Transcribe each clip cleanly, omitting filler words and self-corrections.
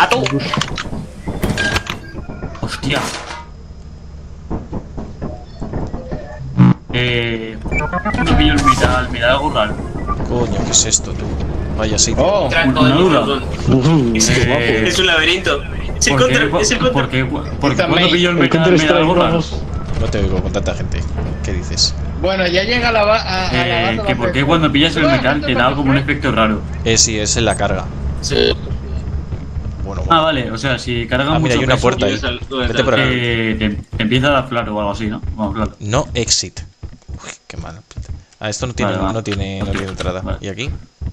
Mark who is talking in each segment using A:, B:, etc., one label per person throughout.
A: ¡A tú!
B: Hostia. No pillo el miral, me da algo raro.
C: Coño, ¿qué es esto, tú? Vaya sitio.
A: Oh,
B: Una duda.
A: es un laberinto. Es el
B: ¿Por qué,
A: contra, es el contra.
B: porque cuando pillo el miral me da algo raro?
C: No te oigo con tanta gente. ¿Qué dices?
D: Bueno, ya llega a la base.
B: Que por qué cuando pillas el metal te da como un efecto raro.
C: Sí, es en la carga.
A: Sí.
C: Bueno,
B: Ah, vale, o sea, si carga mucho
C: mira, hay una
B: peso,
C: puerta ahí. Vete por acá.
B: te empieza a dar claro o algo así, ¿no? Vamos, claro.
C: No exit. Uy, qué malo. Ah, esto no tiene,
B: Vale, va.
C: no tiene entrada.
B: Vale.
C: ¿Y aquí?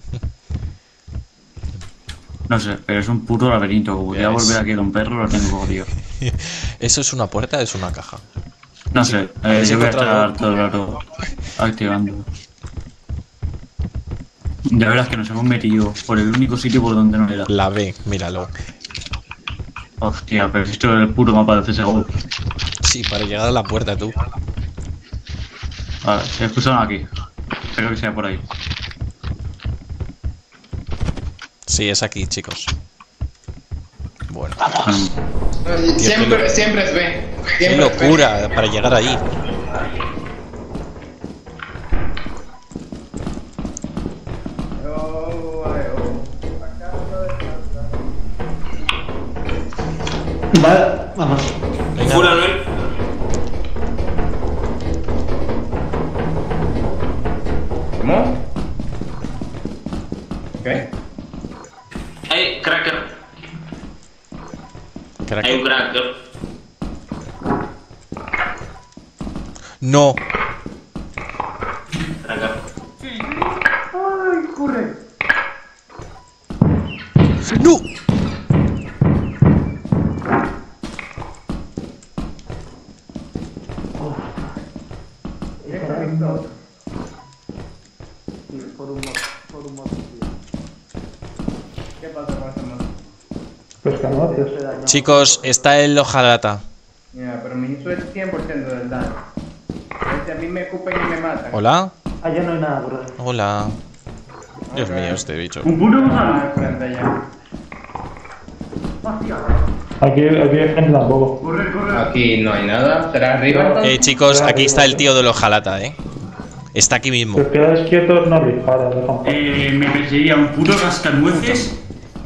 B: No sé, pero es un puto laberinto. Como voy a volver aquí con un perro, lo tengo jodido.
C: ¿Eso es una puerta o es una caja?
B: No sé,
C: ¿Habéis
B: yo voy a
C: encontrado?
B: estar todo el rato activando. Ya verás que nos hemos metido por el único sitio por donde no era.
C: La B, míralo.
B: Hostia, pero esto es el puro mapa de CSGO.
C: Sí, para llegar a la puerta, tú.
B: Vale, se escuchan aquí. Espero que sea por ahí.
C: Sí, es aquí, chicos. Bueno.
D: Siempre es B.
C: ¡Qué
D: Siempre es B.
C: locura para llegar ahí!
E: Vale, vamos.
C: Venga.
A: Full Albert.
D: ¿Cómo? ¿Qué?
A: Hay cracker.
C: Crack.
A: Hay un cracker.
C: ¡No!
A: Cracker.
C: ¡No!
E: Pues canocios.
C: Chicos, está el hojalata.
D: Mira, pero me hizo el 100% del daño. A mí me escupen y me matan.
C: ¿Hola?
E: Allá no hay nada, bro.
C: Hola. Dios mío, este bicho.
B: Un puro
D: Ah,
B: gusano.
D: enfrente ya.
E: Aquí hay gente tampoco.
B: Corre, corre.
D: Aquí no hay nada. ¿Será arriba?
C: Chicos, aquí está el tío del hojalata, Está aquí mismo.
E: Si os quedáis quietos, no disparas, dejan pasar.
B: Me perseguía un puto cascanueces.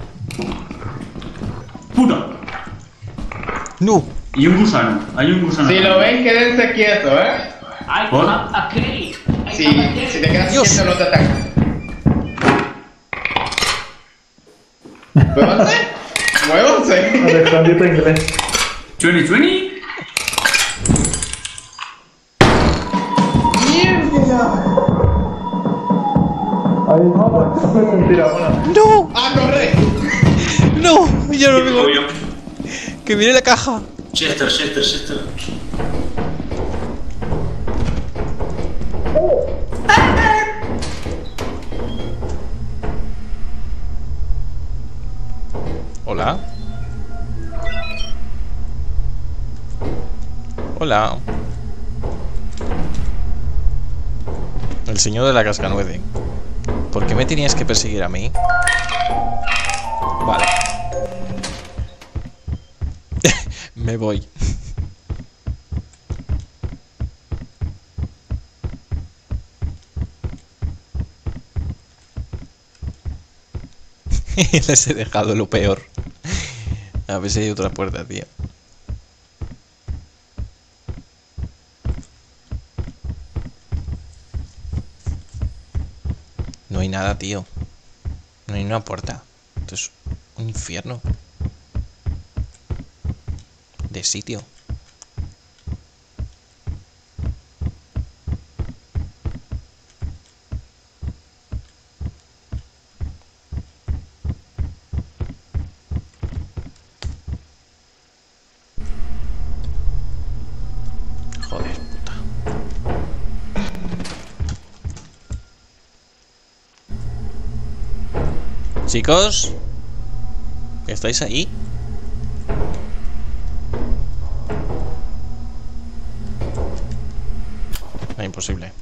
B: Puto.
C: ¡No!
B: Y un gusano. Hay un gusano.
D: Si lo ven, quédense quietos, ¿eh?
B: ¿Por?
D: Si te quedas
C: Dios.
D: quieto, no te atacan. Muévanse. Muévanse.
E: Alexandrito inglés.
B: 2020.
E: Ahí no, mentira, bueno.
C: ¡No!
D: ¡Ah, corre!
C: ¡No! Yo no vengo.
A: Obvio.
C: ¡Que viene la caja!
A: Chester.
C: Hola. Hola. El señor de la cascanueces. ¿Por qué me tenías que perseguir a mí? Vale. Me voy. Les he dejado lo peor. A ver si hay otra puerta, tío. No hay nada, tío. No hay una puerta. Esto es un infierno de sitio. Joder, puta. Chicos, ¿estáis ahí? Ah, imposible.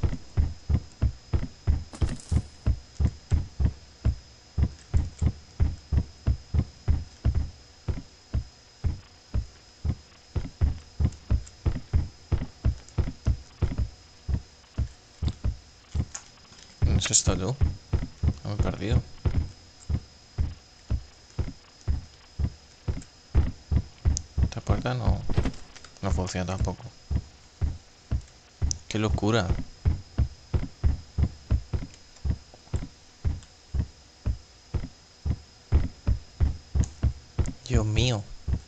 C: ¿Qué está tú? Me he perdido. Esta puerta no funciona tampoco. ¡Qué locura! Dios mío.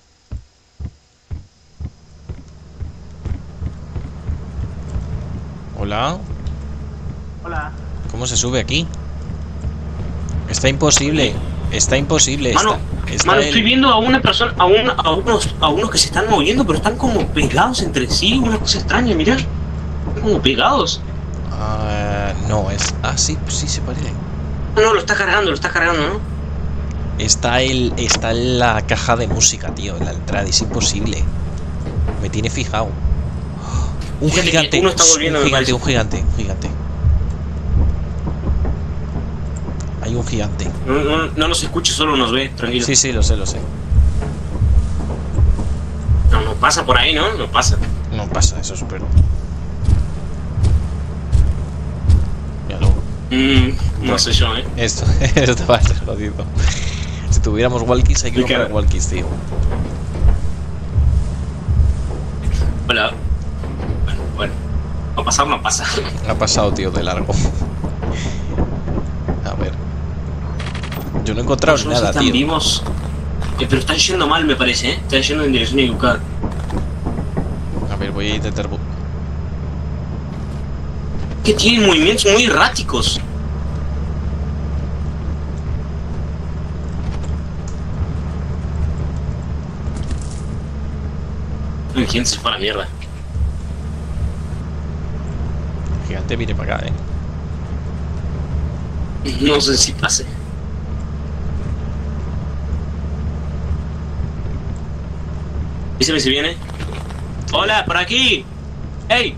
C: Hola.
D: Hola.
C: ¿Cómo se sube aquí? Está imposible. Está imposible.
A: Mano,
C: está
A: estoy viendo a una persona, a unos que se están moviendo, pero están como pegados entre sí, una cosa extraña, mira. Están como pegados.
C: No, es... Ah, sí, sí se parece.
A: No, lo está cargando, ¿no?
C: Está en la caja de música, tío, en la entrada. Es imposible. Me tiene fijado. Un
A: Fíjate que
C: gigante.
A: uno está volviendo, me parece.
C: Un gigante. Hay un gigante.
A: No nos escucha, solo nos ve, tranquilo.
C: Sí, lo sé.
A: No pasa por ahí, ¿no? No pasa.
C: No pasa, eso es súper... Míralo.
A: No sé yo,
C: Esto va a ser jodido. Si tuviéramos walkies, hay que comprar walkies, tío.
A: Hola. Bueno. No pasa.
C: Ha pasado, tío, de largo. A ver. Yo no he encontrado nada,
A: están
C: tío.
A: vivos. Pero están yendo mal, me parece, Están yendo en dirección equivocada.
C: A ver, voy a intentar...
A: Que tienen movimientos muy erráticos. ¿Quién se fue a la mierda?
C: El gigante viene para acá,
A: No sé si pase. Díseme si viene. ¡Hola, por aquí! ¡Ey!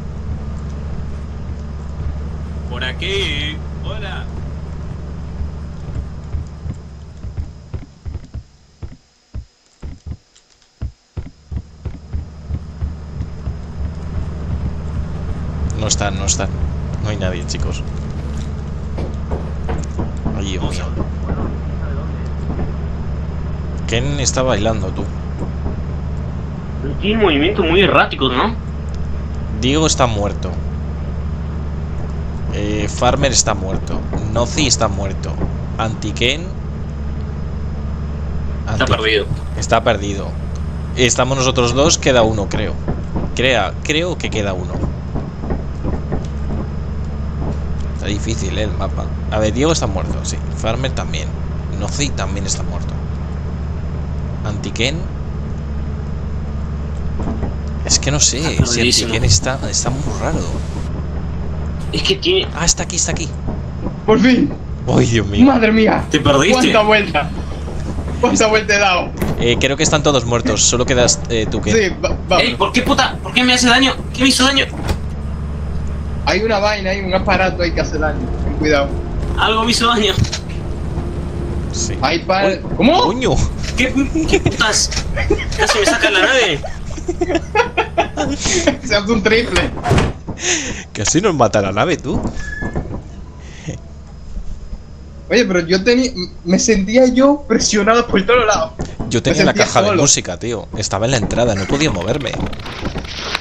A: Por aquí. ¡Hola!
C: No están. No hay nadie, chicos. Ay, Dios mío. Ken está bailando, tú.
A: Tiene movimientos muy erráticos, ¿no?
C: Diego está muerto. Farmer está muerto. Nozi está muerto. Anti-Ken...
A: Está perdido.
C: Está perdido. Estamos nosotros dos, queda uno, creo. Creo que queda uno. Está difícil, el mapa. A ver, Diego está muerto, sí. Farmer también. Nozi también está muerto. Anti-Ken... Es que no sé, si Anti-Ken está muy raro.
A: Es que tiene...
C: Ah, está aquí.
D: ¡Por fin!
C: ¡Ay, Dios mío!
D: ¡Madre mía!
A: ¿Te perdiste?
D: ¿Cuánta vuelta he dado?
C: Creo que están todos muertos, solo quedas tú, Ken.
D: Sí, vamos.
A: ¡Ey! ¿Por qué puta? ¿Por qué me hace daño? ¿Qué me hizo daño?
D: Hay una vaina, hay un aparato ahí que hace daño. Ten cuidado.
A: Algo me hizo daño.
C: Sí.
D: Hay para... ¿Cómo?
C: ¡Coño!
A: ¿Qué putas? Casi me sacan la nave.
D: Se hace un triple.
C: Casi nos mata la nave, tú.
D: Oye, pero yo me sentía yo presionado por todos lados.
C: Yo tenía la
D: sentía
C: caja de
D: solo.
C: música, tío. Estaba en la entrada, no podía moverme.